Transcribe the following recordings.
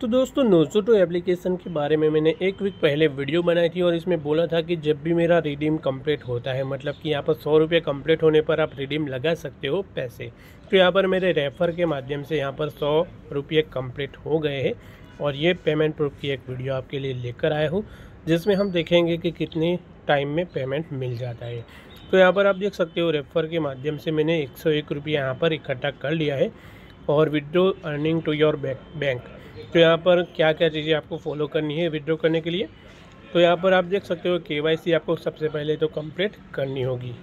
तो दोस्तों नोज़ोटो एप्लीकेशन के बारे में मैंने एक वीक पहले वीडियो बनाई थी और इसमें बोला था कि जब भी मेरा रिडीम कंप्लीट होता है, मतलब कि यहाँ पर 100 रुपये कंप्लीट होने पर आप रिडीम लगा सकते हो पैसे। तो यहाँ पर मेरे रेफ़र के माध्यम से यहाँ पर 100 रुपये कंप्लीट हो गए हैं और ये पेमेंट प्रूफ की एक वीडियो आपके लिए लेकर आया हूँ, जिसमें हम देखेंगे कि कितने टाइम में पेमेंट मिल जाता है। तो यहाँ पर आप देख सकते हो रेफ़र के माध्यम से मैंने 101 रुपये यहाँ पर इकट्ठा कर लिया है और withdraw earning to your bank. तो यहाँ पर क्या क्या चीज़ें आपको फॉलो करनी है विड्रॉ करने के लिए। तो यहाँ पर आप देख सकते हो KYC आपको सबसे पहले तो कंप्लीट करनी होगी।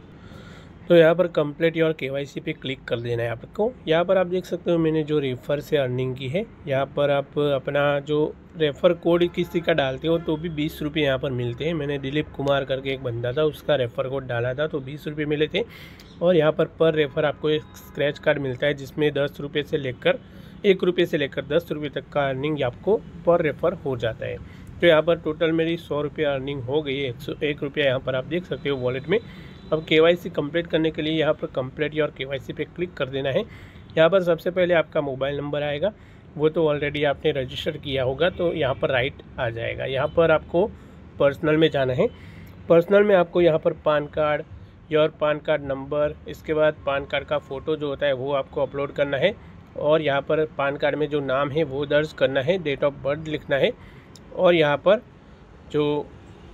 तो यहाँ पर कंप्लीट योर KYC पे क्लिक कर देना है आपको। यहाँ पर आप देख सकते हो मैंने जो रेफ़र से अर्निंग की है, यहाँ पर आप अपना जो रेफ़र कोड किसी का डालते हो तो भी 20 रुपये यहाँ पर मिलते हैं। मैंने दिलीप कुमार करके एक बंदा था, उसका रेफ़र कोड डाला था तो 20 रुपये मिले थे। और यहाँ पर रेफ़र आपको एक स्क्रैच कार्ड मिलता है जिसमें 10 रुपये से लेकर 1 रुपये से लेकर 10 रुपये तक का अर्निंग आपको पर रेफ़र हो जाता है। तो यहाँ पर टोटल मेरी 100 रुपये अर्निंग हो गई है। 101 रुपया यहाँ पर आप देख सकते हो वॉलेट में। अब KYC कंप्लीट करने के लिए यहाँ पर कंप्लीट योर KYC पे क्लिक कर देना है। यहाँ पर सबसे पहले आपका मोबाइल नंबर आएगा, वो तो ऑलरेडी आपने रजिस्टर किया होगा, तो यहाँ पर राइट आ जाएगा। यहाँ पर आपको पर्सनल में जाना है। पर्सनल में आपको यहाँ पर PAN card, your PAN card number, इसके बाद पान कार्ड का फ़ोटो जो होता है वो आपको अपलोड करना है और यहाँ पर पान कार्ड में जो नाम है वो दर्ज करना है, डेट ऑफ बर्थ लिखना है और यहाँ पर जो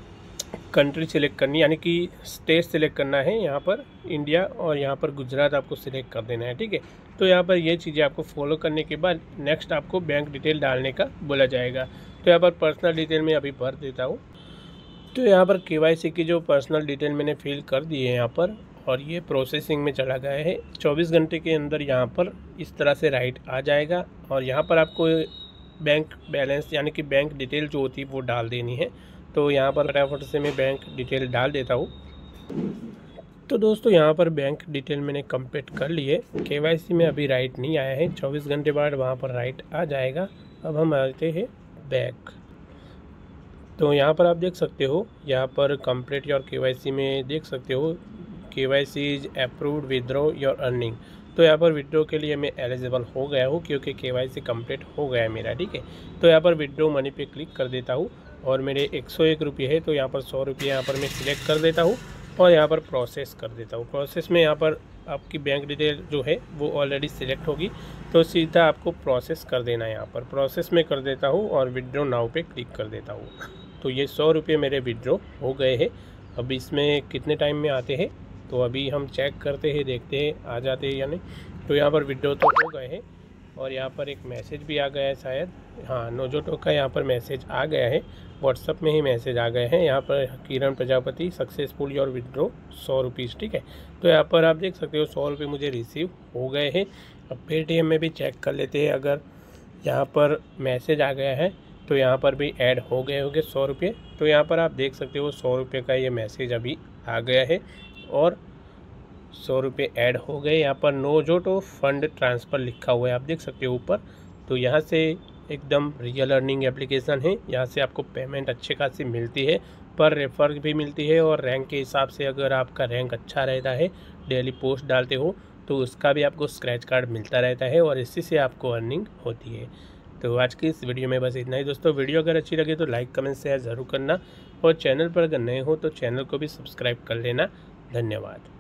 कंट्री सिलेक्ट करनी यानी कि स्टेट सिलेक्ट करना है, यहाँ पर इंडिया और यहाँ पर गुजरात आपको सिलेक्ट कर देना है। ठीक है, तो यहाँ पर ये चीज़ें आपको फॉलो करने के बाद नेक्स्ट आपको बैंक डिटेल डालने का बोला जाएगा। तो यहाँ पर पर्सनल डिटेल में अभी भर देता हूँ। तो यहाँ पर KYC की जो पर्सनल डिटेल मैंने फिल कर दी है यहाँ पर, और ये प्रोसेसिंग में चला गया है। 24 घंटे के अंदर यहाँ पर इस तरह से राइट आ जाएगा और यहाँ पर आपको बैंक बैलेंस यानी कि बैंक डिटेल जो होती है वो डाल देनी है। तो यहाँ पर फटाफट से मैं बैंक डिटेल डाल देता हूँ। तो दोस्तों यहाँ पर बैंक डिटेल मैंने कंप्लीट कर ली है। KYC में अभी राइट नहीं आया है, 24 घंटे बाद वहाँ पर राइट आ जाएगा। अब हम आते हैं बैक। तो यहाँ पर आप देख सकते हो, यहाँ पर कंप्लीट योर KYC में देख सकते हो KYC is approved withdraw your earning. तो यहाँ पर विड्रॉ के लिए मैं एलिजिबल हो गया हूँ क्योंकि KYC कंप्लीट हो गया है मेरा। ठीक है, तो यहाँ पर विड्रॉ मनी पे क्लिक कर देता हूँ और मेरे 101 रुपये है, तो यहाँ पर 100 रुपये यहाँ पर मैं सिलेक्ट कर देता हूँ और यहाँ पर प्रोसेस कर देता हूँ। प्रोसेस में यहाँ पर आपकी बैंक डिटेल जो है वो ऑलरेडी सिलेक्ट होगी, तो सीधा आपको प्रोसेस कर देना है। यहाँ पर प्रोसेस में कर देता हूँ और विड्रॉ नाउ पे क्लिक कर देता हूँ। तो ये 100 रुपये मेरे विड्रॉ हो गए हैं। अब इसमें कितने टाइम में आते हैं तो अभी हम चेक करते हैं, देखते हैं आ जाते हैं या नहीं। तो यहाँ पर विड्रॉ तो हो गए हैं और यहाँ पर एक मैसेज भी आ गया है शायद, हाँ नोज़ोटो का यहाँ पर मैसेज आ गया है, व्हाट्सअप में ही मैसेज आ गए हैं। यहाँ पर Kiran Prajapati successful your withdraw 100 rupees. ठीक है, तो यहाँ पर आप देख सकते हो 100 रुपये मुझे रिसीव हो गए हैं। अब पेटीएम में भी चेक कर लेते हैं, अगर यहाँ पर मैसेज आ गया है तो यहाँ पर भी ऐड हो गए होंगे 100 रुपये। तो यहाँ पर आप देख सकते हो 100 रुपये का ये मैसेज अभी आ गया है और 100 रुपये ऐड हो गए। यहाँ पर नोज़ोटो फंड ट्रांसफ़र लिखा हुआ है, आप देख सकते हो ऊपर। तो यहाँ से एकदम रियल अर्निंग एप्लीकेशन है, यहाँ से आपको पेमेंट अच्छे खासी मिलती है, पर रेफ़र भी मिलती है और रैंक के हिसाब से अगर आपका रैंक अच्छा रहता है, डेली पोस्ट डालते हो तो उसका भी आपको स्क्रैच कार्ड मिलता रहता है और इसी से आपको अर्निंग होती है। तो आज की इस वीडियो में बस इतना ही दोस्तों। वीडियो अगर अच्छी लगे तो लाइक कमेंट शेयर ज़रूर करना और चैनल पर अगर नए हो तो चैनल को भी सब्सक्राइब कर लेना। धन्यवाद।